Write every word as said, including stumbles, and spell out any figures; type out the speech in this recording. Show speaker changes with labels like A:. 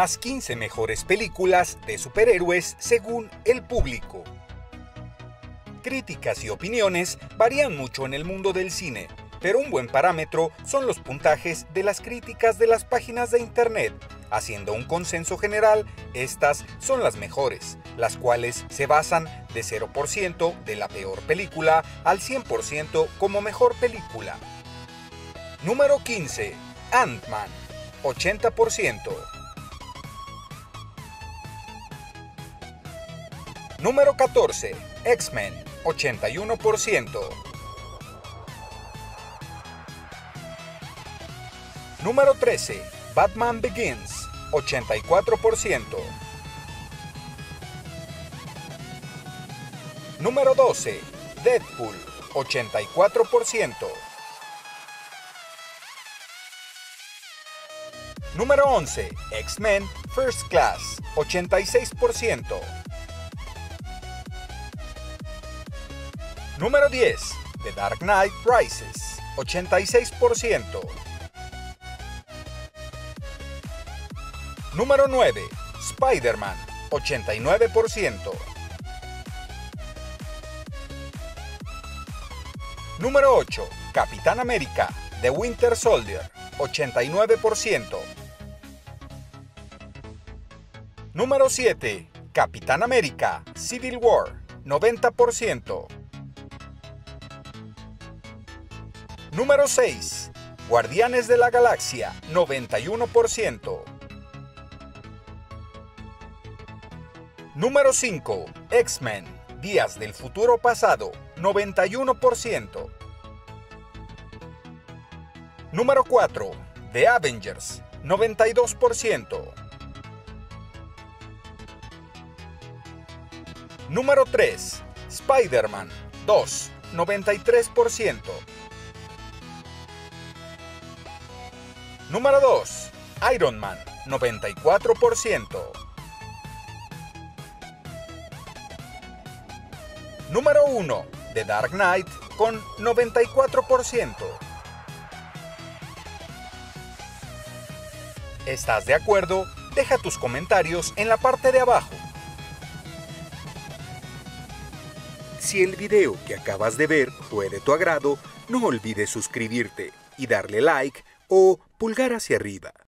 A: Las quince mejores películas de superhéroes según el público. Críticas y opiniones varían mucho en el mundo del cine, pero un buen parámetro son los puntajes de las críticas de las páginas de internet. Haciendo un consenso general, estas son las mejores, las cuales se basan de cero por ciento de la peor película al cien por ciento como mejor película. Número quince. Ant-Man, ochenta por ciento. Número catorce. X-Men, ochenta y uno por ciento. Número trece. Batman Begins, ochenta y cuatro por ciento. Número doce. Deadpool, ochenta y cuatro por ciento. Número once. X-Men First Class, ochenta y seis por ciento. Número diez. The Dark Knight Rises, ochenta y seis por ciento. Número nueve. Spider-Man, ochenta y nueve por ciento. Número ocho. Capitán América, The Winter Soldier, ochenta y nueve por ciento. Número siete. Capitán América, Civil War, noventa por ciento. Número seis. Guardianes de la Galaxia, noventa y uno por ciento. Número cinco. X-Men, Días del Futuro Pasado, noventa y uno por ciento. Número cuatro. The Avengers, noventa y dos por ciento. Número tres. Spider-Man dos, noventa y tres por ciento. Número dos. Iron Man, noventa y cuatro por ciento. Número uno. The Dark Knight con noventa y cuatro por ciento. ¿Estás de acuerdo? Deja tus comentarios en la parte de abajo. Si el video que acabas de ver fue de tu agrado, no olvides suscribirte y darle like o pulgar hacia arriba.